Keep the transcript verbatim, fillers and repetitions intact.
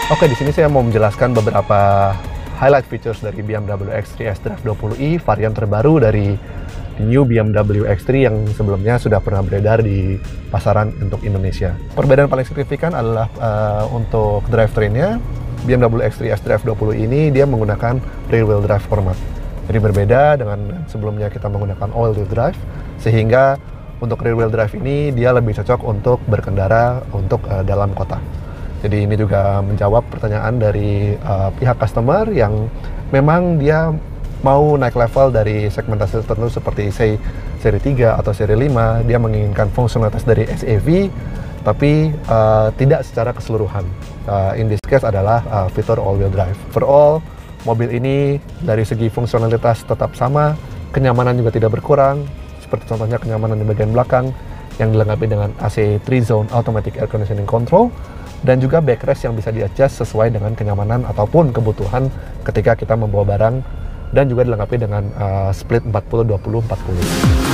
Oke, di sini saya mau menjelaskan beberapa highlight features dari B M W X tiga S-Drive dua puluh i, varian terbaru dari New B M W X tiga yang sebelumnya sudah pernah beredar di pasaran untuk Indonesia. Perbedaan paling signifikan adalah uh, untuk drivetrainnya. B M W X tiga S-Drive dua puluh ini dia menggunakan rear-wheel drive format. Jadi berbeda dengan sebelumnya kita menggunakan all-wheel drive, sehingga untuk rear-wheel drive ini dia lebih cocok untuk berkendara untuk uh, dalam kota. Jadi ini juga menjawab pertanyaan dari uh, pihak customer yang memang dia mau naik level dari segmentasi tertentu seperti say, seri tiga atau seri lima, dia menginginkan fungsionalitas dari S U V tapi uh, tidak secara keseluruhan. Uh, in this case adalah uh, fitur all-wheel drive. Overall, mobil ini dari segi fungsionalitas tetap sama, kenyamanan juga tidak berkurang, seperti contohnya kenyamanan di bagian belakang yang dilengkapi dengan A C three zone Automatic Air Conditioning Control, dan juga backrest yang bisa di-adjust sesuai dengan kenyamanan ataupun kebutuhan ketika kita membawa barang, dan juga dilengkapi dengan uh, split empat puluh dua puluh empat puluh.